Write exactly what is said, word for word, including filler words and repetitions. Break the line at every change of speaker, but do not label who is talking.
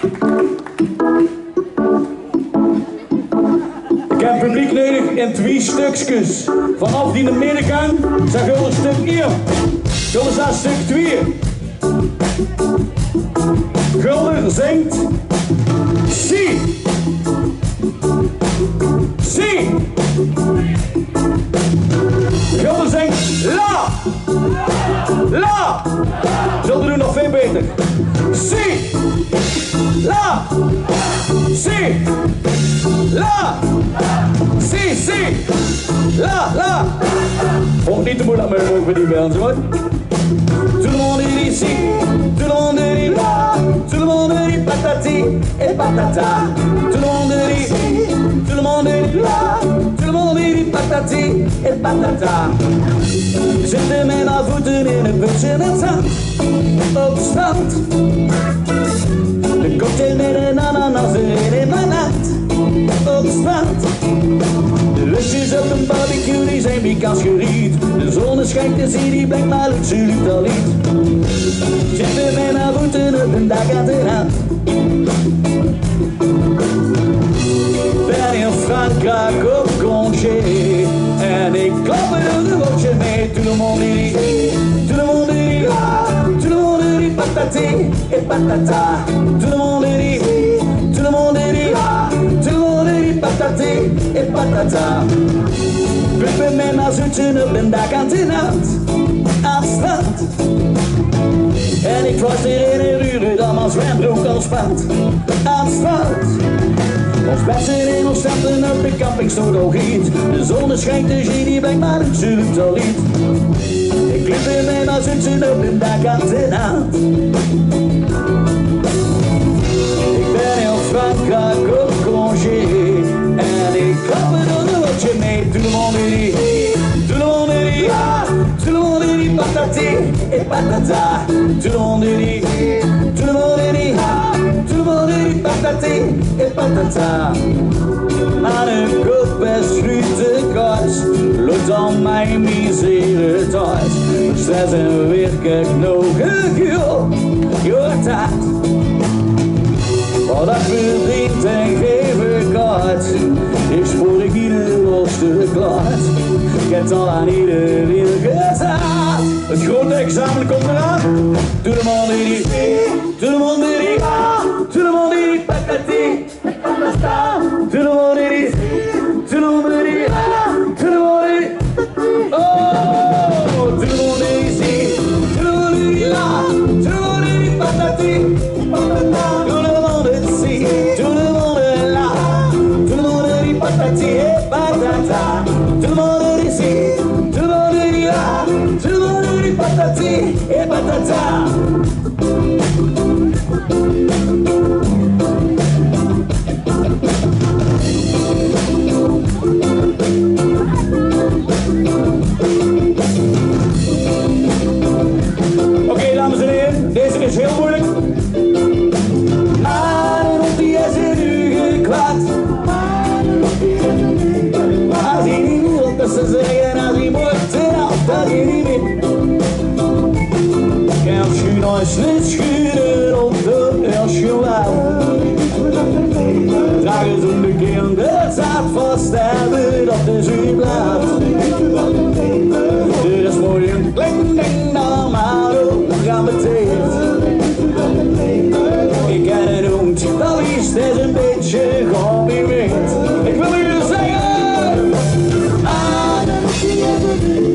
Ik heb publiek nodig in twee stukjes. Vanaf die middengang zeg ik een stuk één. Gulden staat stuk twee. Gulden zingt Si. Si. Gulden zingt La. La. Zullen doen nog veel beter. Si. La. Si. La. Si, si. La, la. Oh, niet te moeilijk, maar ook weer die bij ons, hoor. Tout le monde dit si, tout le monde dit la, tout le monde dit patati et patata. Tout le monde dit si, tout le monde dit la, tout le monde dit patati et patata. Zitten met mijn voeten in een busje met zand, op strand. De cocktail met een ananas erin in mijn hand, op strand. De lusjes op een barbecue die zijn pikant geriet. De zon schijnt en zie die blijkt maar lukt, ze lukt al niet. Zitten met mijn voeten op een dak aan de hand. Ben in Frankrijk op congé en ik klap er een rotje mee. Tout le monde dit, tout le monde dit la, tout le monde dit patati et patata. Tout le monde dit, tout le monde dit la, tout le monde dit patati et patata. Puppen met mijn zoetje op een dak aan de hand, aan het strand. En ik was er in een uren dan mijn zwembroek al spant, aan het strand. Ons bessen in ons stranden op de campingstoel al giet. De zon schijnt, de genie brengt maar het zucht al niet. Ik klip in mijn mijn zoetje op een dak aan de hand. Ik ben in Frankrijk op congé en ik klap er een rotje mee. Tout le monde dit, tout le monde dit ja, tout le monde dit patati et patata. Tout le monde dit, tout le monde dit ja, tout le monde dit patati et patata. Aan een kop is de kast, loopt aan mijn misere thuis. Stress en werk nog een gul, je taat. Wat ik verdient en geef ik uit. Ik spoor ik ieder losse klaart. Ik heb het al aan iedereen gezegd. Het grote examen komt eraan. Tout le monde dit, tout le monde dit ah, tout le monde dit patati et patata. Tout le monde dit, tout le monde dit ah, tout le monde dit oh, tout le monde dit si, tout le monde dit la, tout le monde dit patati et patata. Tout le monde dit si, tout le monde dit la, tout le monde dit patati et patata. Tout le monde dit si, tout le monde dit la, tout le monde dit patati et patata. Oké, dames en heren, deze is heel moeilijk. Maar op die is in u gekwaad. Als hij niet wil dat ze zeggen, als hij moet zelf, dat hij niet meer. Kan je nog eens niet schudden op de Elschewouw. Draag eens onbekend, het staat vast, hebben dat de zuur blijft. Dit is mooi een kling ding normaal, gaan meteen. Ik ken het hond, dat is het een beetje gehobbyweerd. Ik wil jullie zeggen, ah,